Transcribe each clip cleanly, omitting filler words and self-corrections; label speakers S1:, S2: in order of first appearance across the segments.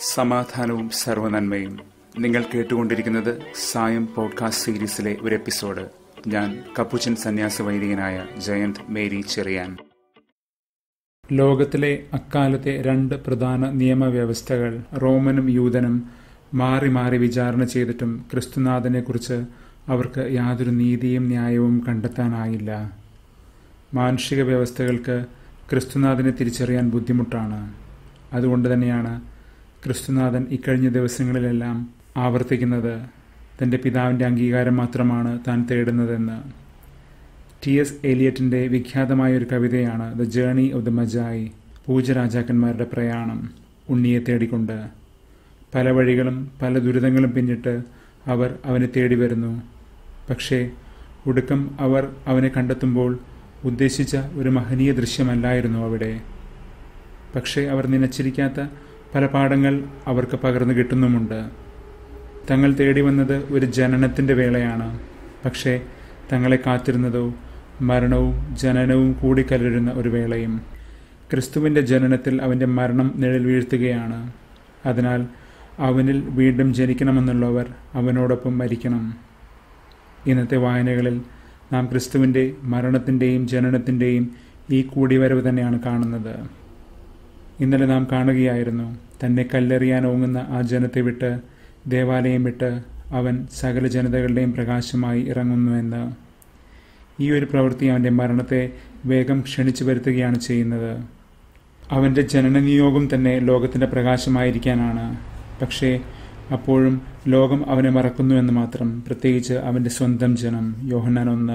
S1: സമാധാനവും സർവ്വനന്മയും. നിങ്ങൾ കേട്ടുകൊണ്ടിരിക്കുന്നത് സായം പോഡ്കാസ്റ്റ് സീരീസിലെ ഒരു എപ്പിസോഡ്. ഞാൻ കപ്പുച്ചൻ സന്യാസ വൈദികനായ ജയന്ത് മേരി ചെറിയാൻ. ലോകത്തിലെ അക്കാലത്തെ രണ്ട് പ്രധാന നിയമവ്യവസ്ഥകൾ, റോമനും യൂതനും, മാറി മാറി വിചാരണ ചെയ്തിട്ടും ക്രിസ്തുനാഥനെക്കുറിച്ച് അവർക്ക് യാതൊരു നീതിയും ന്യായവും കണ്ടെത്താനായില്ല. മാനുഷിക വ്യവസ്ഥകൾക്ക് ക്രിസ്തുനാഥനെ തിരിച്ചറിയാൻ ബുദ്ധിമുട്ടാണ്. അതുകൊണ്ട് തന്നെയാണ് ക്രിസ്തുനാഥൻ ഇക്കഴിഞ്ഞ ദിവസങ്ങളിലെല്ലാം ആവർത്തിക്കുന്നത് തൻ്റെ പിതാവിൻ്റെ അംഗീകാരം മാത്രമാണ് താൻ തേടുന്നതെന്ന്. T.S. എലിയറ്റിൻ്റെ വിഖ്യാതമായൊരു കവിതയാണ് the journey of the magi, പൂജരാജാക്കന്മാരുടെ പ്രയാണം. ഉണ്ണിയെ തേടിക്കൊണ്ട് പല വഴികളും പല ദുരിതങ്ങളും പിന്നിട്ട് അവർ അവനെ തേടി വരുന്നു. പക്ഷേ ഒടുക്കം അവർ അവനെ കണ്ടെത്തുമ്പോൾ ഉദ്ദേശിച്ച ഒരു മഹനീയ ദൃശ്യമല്ലായിരുന്നു അവിടെ. പക്ഷേ അവർ നനച്ചിരിക്കാത്ത പല പാഠങ്ങൾ അവർക്ക് പകർന്നു കിട്ടുന്നുമുണ്ട്. തങ്ങൾ തേടി വന്നത് ഒരു ജനനത്തിൻ്റെ വേളയാണ്. പക്ഷേ തങ്ങളെ കാത്തിരുന്നതോ മരണവും ജനനവും കൂടിക്കലരുന്ന ഒരു വേളയും. ക്രിസ്തുവിൻ്റെ ജനനത്തിൽ അവൻ്റെ മരണം നിഴൽ വീഴ്ത്തുകയാണ്. അതിനാൽ അവനിൽ വീണ്ടും ജനിക്കണമെന്നുള്ളവർ അവനോടൊപ്പം മരിക്കണം. ഇന്നത്തെ വായനകളിൽ നാം ക്രിസ്തുവിൻ്റെ മരണത്തിൻ്റെയും ജനനത്തിൻ്റെയും ഈ കൂടിവരവ് തന്നെയാണ് കാണുന്നത്. ഇന്നലെ നാം കാണുകയായിരുന്നു, തന്നെ കല്ലെറിയാൻ ഓങ്ങുന്ന ആ ജനത്തെ വിട്ട്, ദേവാലയം വിട്ട് അവൻ സകല ജനതകളുടെയും പ്രകാശമായി ഇറങ്ങുന്നുവെന്ന്. ഈ ഒരു പ്രവൃത്തി അവൻ്റെ മരണത്തെ വേഗം ക്ഷണിച്ചു വരുത്തുകയാണ് ചെയ്യുന്നത്. അവൻ്റെ ജനനനിയോഗം തന്നെ ലോകത്തിൻ്റെ പ്രകാശമായിരിക്കാനാണ്. പക്ഷേ അപ്പോഴും ലോകം അവനെ മറക്കുന്നുവെന്ന് മാത്രം, പ്രത്യേകിച്ച് അവൻ്റെ സ്വന്തം ജനം. യോഹന്നാൻ 1.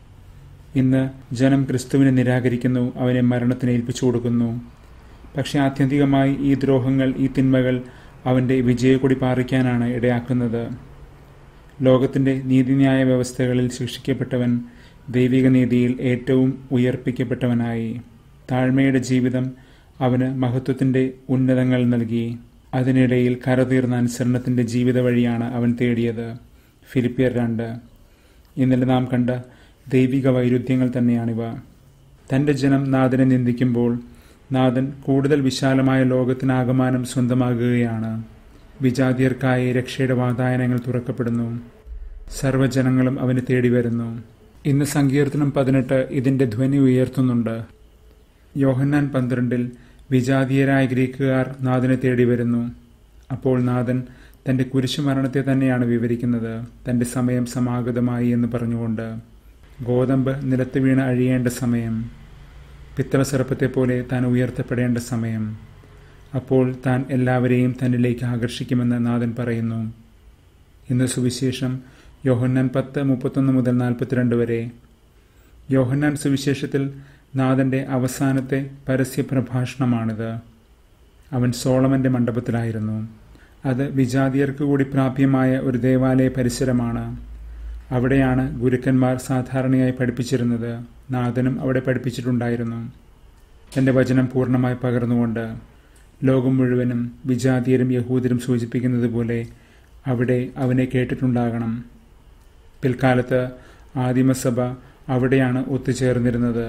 S1: ഇന്ന് ജനം ക്രിസ്തുവിനെ നിരാകരിക്കുന്നു, അവനെ മരണത്തിന് ഏൽപ്പിച്ചു കൊടുക്കുന്നു. പക്ഷേ ആത്യന്തികമായി ഈ ദ്രോഹങ്ങൾ, ഈ തിന്മകൾ അവൻ്റെ വിജയക്കൊടി പാറിക്കാനാണ് ഇടയാക്കുന്നത്. ലോകത്തിൻ്റെ നീതിന്യായ വ്യവസ്ഥകളിൽ ശിക്ഷിക്കപ്പെട്ടവൻ ദൈവിക നീതിയിൽ ഏറ്റവും ഉയർപ്പിക്കപ്പെട്ടവനായി. താഴ്മയുടെ ജീവിതം അവന് മഹത്വത്തിൻ്റെ ഉന്നതങ്ങൾ നൽകി. അതിനിടയിൽ കരതീർന്ന അനുസരണത്തിൻ്റെ ജീവിത വഴിയാണ് അവൻ തേടിയത്. ഫിലിപ്പിയർ 2. ഇന്നലെ നാം കണ്ട ദൈവിക വൈരുദ്ധ്യങ്ങൾ തന്നെയാണിവ. തൻ്റെ ജനം നാഥനെ നിന്ദിക്കുമ്പോൾ നാഥൻ കൂടുതൽ വിശാലമായ ലോകത്തിനാകമാനം സ്വന്തമാകുകയാണ്. വിജാതിയർക്കായി രക്ഷയുടെ വാതായനങ്ങൾ തുറക്കപ്പെടുന്നു. സർവ്വജനങ്ങളും അവന് തേടി വരുന്നു. ഇന്ന് സങ്കീർത്തനം 18 ഇതിൻ്റെ ധ്വനി ഉയർത്തുന്നുണ്ട്. യോഹന്നാൻ 12 വിജാതീയരായ ഗ്രീക്കുകാർ നാഥനെ തേടി വരുന്നു. അപ്പോൾ നാഥൻ തൻ്റെ കുരിശുമരണത്തെ തന്നെയാണ് വിവരിക്കുന്നത്, തൻ്റെ സമയം സമാഗതമായി എന്ന് പറഞ്ഞുകൊണ്ട്. ഗോതമ്പ് നിലത്ത് വീണ് അഴിയേണ്ട സമയം, പിത്തളസർപ്പത്തെ പോലെ താൻ ഉയർത്തപ്പെടേണ്ട സമയം. അപ്പോൾ താൻ എല്ലാവരെയും തന്നിലേക്ക് ആകർഷിക്കുമെന്ന് നാഥൻ പറയുന്നു. ഇന്ന് സുവിശേഷം യോഹന്നാൻ 10:31 മുതൽ 42 വരെ. യോഹന്നാൻ സുവിശേഷത്തിൽ നാഥൻ്റെ അവസാനത്തെ പരസ്യ പ്രഭാഷണമാണിത്. അവൻ സോളമൻ്റെ മണ്ഡപത്തിലായിരുന്നു. അത് വിജാതിയർക്ക് കൂടി പ്രാപ്യമായ ഒരു ദേവാലയ പരിസരമാണ്. അവിടെയാണ് ഗുരുക്കന്മാർ സാധാരണയായി പഠിപ്പിച്ചിരുന്നത്. നാഥനും അവിടെ പഠിപ്പിച്ചിട്ടുണ്ടായിരുന്നു. തൻ്റെ വചനം പൂർണ്ണമായി പകർന്നുകൊണ്ട്. ലോകം മുഴുവനും വിജാതിയരും യഹൂദരും സൂചിപ്പിക്കുന്നത് പോലെ അവിടെ അവനെ കേട്ടിട്ടുണ്ടാകണം. പിൽക്കാലത്ത് ആദിമസഭ അവിടെയാണ് ഒത്തുചേർന്നിരുന്നത്.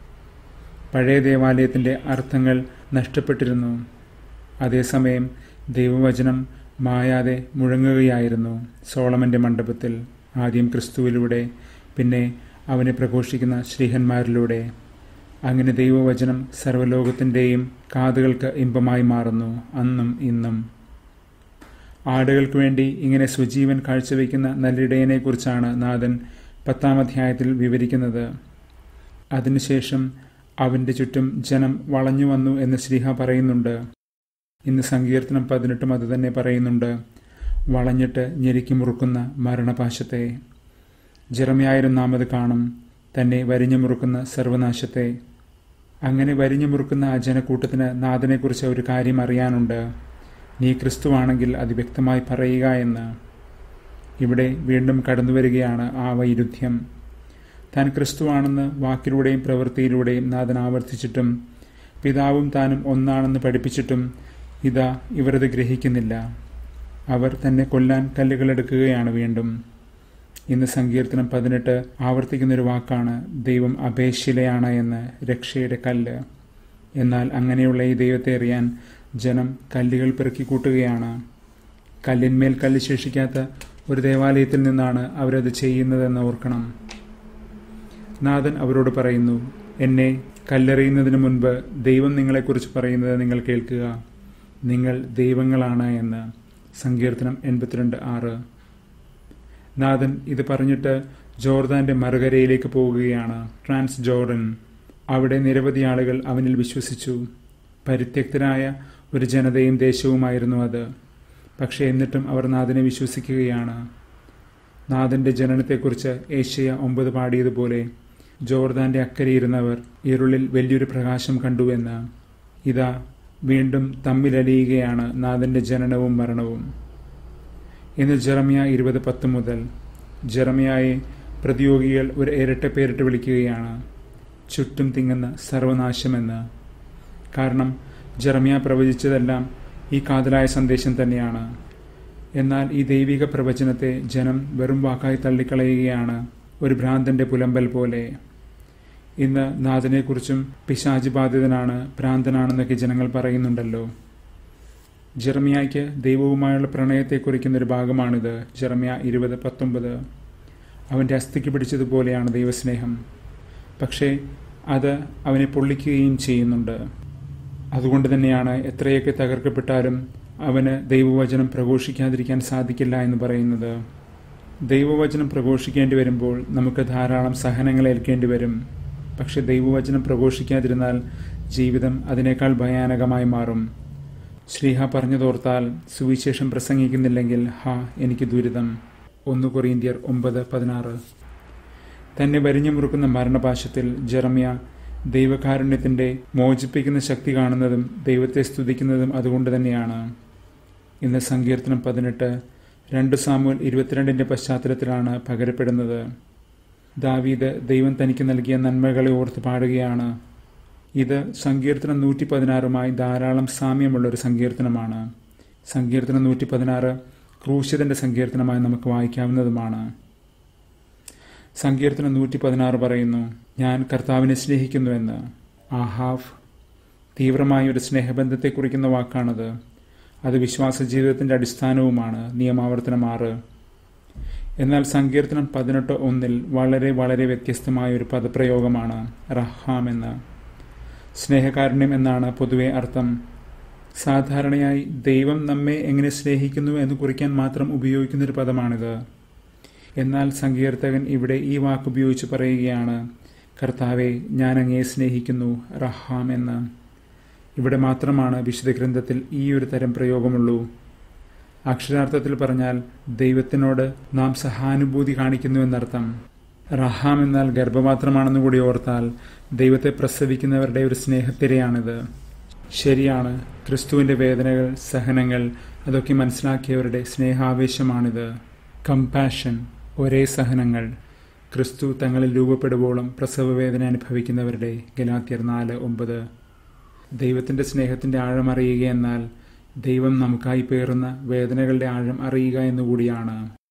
S1: പഴയ ദേവാലയത്തിൻ്റെ അർത്ഥങ്ങൾ നഷ്ടപ്പെട്ടിരുന്നു. അതേസമയം ദൈവവചനം മായാതെ മുഴങ്ങുകയായിരുന്നു സോളമൻ്റെ മണ്ഡപത്തിൽ. ആദ്യം ക്രിസ്തുവിലൂടെ, പിന്നെ അവനെ പ്രഘോഷിക്കുന്ന ശ്രീഹന്മാരിലൂടെ. അങ്ങനെ ദൈവവചനം സർവ്വലോകത്തിൻ്റെയും കാതുകൾക്ക് ഇമ്പമായി മാറുന്നു, അന്നും ഇന്നും. ആടുകൾക്ക് വേണ്ടി ഇങ്ങനെ സ്വജീവൻ കാഴ്ചവെക്കുന്ന നല്ലിടയനെക്കുറിച്ചാണ് നാഥൻ 10-ാം അധ്യായത്തിൽ വിവരിക്കുന്നത്. അതിനുശേഷം അവൻ്റെ ചുറ്റും ജനം വളഞ്ഞു വന്നു എന്ന് ശ്രീഹ പറയുന്നുണ്ട്. ഇന്ന് സങ്കീർത്തനം 18 അത് തന്നെ പറയുന്നുണ്ട്. വളഞ്ഞിട്ട് ഞെരുക്കി മുറുക്കുന്ന മരണപാശത്തെ. ജെറമ്യായിലും നാം അത് കാണും, തന്നെ വരിഞ്ഞു മുറുക്കുന്ന സർവനാശത്തെ. അങ്ങനെ വരിഞ്ഞു മുറുക്കുന്ന ആ ജനക്കൂട്ടത്തിന് നാഥനെക്കുറിച്ച് ഒരു കാര്യം അറിയാനുണ്ട്. നീ ക്രിസ്തുവാണെങ്കിൽ അത് വ്യക്തമായി പറയുക എന്ന്. ഇവിടെ വീണ്ടും കടന്നു വരികയാണ് ആ വൈരുദ്ധ്യം. താൻ ക്രിസ്തുവാണെന്ന് വാക്കിലൂടെയും പ്രവൃത്തിയിലൂടെയും നാഥൻ ആവർത്തിച്ചിട്ടും, പിതാവും താനും ഒന്നാണെന്ന് പഠിപ്പിച്ചിട്ടും ഇതാ ഇവരത് ഗ്രഹിക്കുന്നില്ല. അവർ തന്നെ കൊല്ലാൻ കല്ലുകളെടുക്കുകയാണ് വീണ്ടും. ഇന്ന് സങ്കീർത്തനം 18 ആവർത്തിക്കുന്നൊരു വാക്കാണ് ദൈവം അപേക്ഷിലയാണ് എന്ന്, രക്ഷയുടെ കല്ല്. എന്നാൽ അങ്ങനെയുള്ള ഈ ദൈവത്തെ അറിയാൻ ജനം കല്ലുകൾ പെറുക്കി കൂട്ടുകയാണ്. കല്ലിന്മേൽ കല്ല് ശേഷിക്കാത്ത ഒരു ദേവാലയത്തിൽ നിന്നാണ് അവരത് ചെയ്യുന്നതെന്ന് ഓർക്കണം. നാഥൻ അവരോട് പറയുന്നു, എന്നെ കല്ലെറിയുന്നതിന് മുൻപ് ദൈവം നിങ്ങളെക്കുറിച്ച് പറയുന്നത് നിങ്ങൾ കേൾക്കുക, നിങ്ങൾ ദൈവങ്ങളാണ് എന്ന്. സങ്കീർത്തനം 82:6. നാഥൻ ഇത് പറഞ്ഞിട്ട് ജോർദാന്റെ മറുകരയിലേക്ക് പോവുകയാണ്, ട്രാൻസ് ജോർഡൻ. അവിടെ നിരവധി ആളുകൾ അവനിൽ വിശ്വസിച്ചു. പരിത്യക്തരായ ഒരു ജനതയും ദേശവുമായിരുന്നു അത്. പക്ഷേ എന്നിട്ടും അവർ നാഥനെ വിശ്വസിക്കുകയാണ്. നാഥന്റെ ജനനത്തെക്കുറിച്ച് ഏശയ്യ 9 പാടിയതുപോലെ, ജോർദാന്റെ അക്കരെയിരുന്നവർ ഇരുളിൽ വലിയൊരു പ്രകാശം കണ്ടുവെന്ന്. ഇതാ വീണ്ടും തമ്മിലലിയുകയാണ് നാഥന്റെ ജനനവും മരണവും. ഇന്ന് ജെറമ്യ 20:10 മുതൽ ജെറമ്യായെ പ്രതിയോഗികൾ ഒരു ഇരട്ട പേരിട്ട് വിളിക്കുകയാണ്, ചുറ്റും തിങ്ങുന്ന സർവനാശമെന്ന്. കാരണം ജെറമ്യ പ്രവചിച്ചതെല്ലാം ഈ കാതലായ സന്ദേശം തന്നെയാണ്. എന്നാൽ ഈ ദൈവിക പ്രവചനത്തെ ജനം വെറും വാക്കായി തള്ളിക്കളയുകയാണ്, ഒരു ഭ്രാന്തന്റെ പുലമ്പൽ പോലെ. ഇന്ന് നാഥനെക്കുറിച്ചും പിശാച് ബാധിതനാണ്, ഭ്രാന്തനാണെന്നൊക്കെ ജനങ്ങൾ പറയുന്നുണ്ടല്ലോ. ജെറമ്യായ്ക്ക് ദൈവവുമായുള്ള പ്രണയത്തെ കുറിക്കുന്നൊരു ഭാഗമാണിത്. ജെറമ്യ 20:19. അവൻ്റെ അസ്ഥിക്ക് പിടിച്ചതുപോലെയാണ് ദൈവസ്നേഹം. പക്ഷേ അത് അവനെ പൊള്ളിക്കുകയും ചെയ്യുന്നുണ്ട്. അതുകൊണ്ട് തന്നെയാണ് എത്രയൊക്കെ തകർക്കപ്പെട്ടാലും അവന് ദൈവവചനം പ്രഘോഷിക്കാതിരിക്കാൻ സാധിക്കില്ല എന്ന് പറയുന്നത്. ദൈവവചനം പ്രഘോഷിക്കേണ്ടി വരുമ്പോൾ നമുക്ക് ധാരാളം സഹനങ്ങൾ ഏൽക്കേണ്ടി വരും. പക്ഷെ ദൈവവചനം പ്രഘോഷിക്കാതിരുന്നാൽ ജീവിതം അതിനേക്കാൾ ഭയാനകമായി മാറും. ശ്ലീഹ പറഞ്ഞതോർത്താൽ, സുവിശേഷം പ്രസംഗിക്കുന്നില്ലെങ്കിൽ എനിക്ക് ദുരിതം. 1 കൊറിന്ത്യർ 9:16. തന്നെ വരിഞ്ഞു മുറുക്കുന്ന മരണപാശത്തിൽ ജെറമ്യ ദൈവകാരുണ്യത്തിന്റെ മോചിപ്പിക്കുന്ന ശക്തി കാണുന്നതും ദൈവത്തെ സ്തുതിക്കുന്നതും അതുകൊണ്ട് തന്നെയാണ്. ഇന്ന് സങ്കീർത്തനം 18 2 സാമുവേൽ 22 പശ്ചാത്തലത്തിലാണ് പകരപ്പെടുന്നത്. ദാവീദ് ദൈവം തനിക്ക് നൽകിയ നന്മകളെ ഓർത്ത് പാടുകയാണ്. ഇത് സങ്കീർത്തനം 116 ധാരാളം സാമ്യമുള്ളൊരു സങ്കീർത്തനമാണ്. സങ്കീർത്തനം 116 ക്രൂശിതന്റെ സങ്കീർത്തനമായി നമുക്ക് വായിക്കാവുന്നതുമാണ്. സങ്കീർത്തനം 116 പറയുന്നു, ഞാൻ കർത്താവിനെ സ്നേഹിക്കുന്നുവെന്ന്. ആഹാഫ് തീവ്രമായ ഒരു സ്നേഹബന്ധത്തെ കുറിക്കുന്ന വാക്കാണത്. അത് വിശ്വാസ ജീവിതത്തിന്റെ അടിസ്ഥാനവുമാണ്. നിയമാവർത്തനം 6. എന്നാൽ സങ്കീർത്തനം 18:1 വളരെ വളരെ വ്യത്യസ്തമായ ഒരു പദപ്രയോഗമാണ്, റഹാം എന്ന്. സ്നേഹകാരുണ്യം എന്നാണ് പൊതുവെ അർത്ഥം. സാധാരണയായി ദൈവം നമ്മെ എങ്ങനെ സ്നേഹിക്കുന്നു എന്ന് കുറിക്കാൻ മാത്രം ഉപയോഗിക്കുന്നൊരു പദമാണിത്. എന്നാൽ സങ്കീർത്തകൻ ഇവിടെ ഈ വാക്കുപയോഗിച്ച് പറയുകയാണ്, കർത്താവെ, ഞാൻ അങ്ങയെ സ്നേഹിക്കുന്നു, റഹാം എന്ന്. ഇവിടെ മാത്രമാണ് വിശുദ്ധ ഗ്രന്ഥത്തിൽ ഈ ഒരു തരം പ്രയോഗമുള്ളൂ. അക്ഷരാർത്ഥത്തിൽ പറഞ്ഞാൽ ദൈവത്തിനോട് നാം സഹാനുഭൂതി കാണിക്കുന്നു എന്നർത്ഥം. റഹാം എന്നാൽ ഗർഭപാത്രമാണെന്ന് കൂടി ഓർത്താൽ ദൈവത്തെ പ്രസവിക്കുന്നവരുടെ ഒരു സ്നേഹത്തിരയാണിത്. ശരിയാണ്, ക്രിസ്തുവിന്റെ വേദനകൾ, സഹനങ്ങൾ അതൊക്കെ മനസ്സിലാക്കിയവരുടെ സ്നേഹാവേശമാണിത്. കമ്പാഷൻ, ഒരേ സഹനങ്ങൾ. ക്രിസ്തു തങ്ങളിൽ രൂപപ്പെടുവോളം പ്രസവവേദന അനുഭവിക്കുന്നവരുടെ. ഗലാത്യർ 4:9. ദൈവത്തിന്റെ സ്നേഹത്തിന്റെ ആഴം അറിയുക എന്നാൽ ദൈവം നമുക്കായി പേറുന്ന വേദനകളുടെ ആഴം അറിയുക എന്നുകൂടിയാണ്.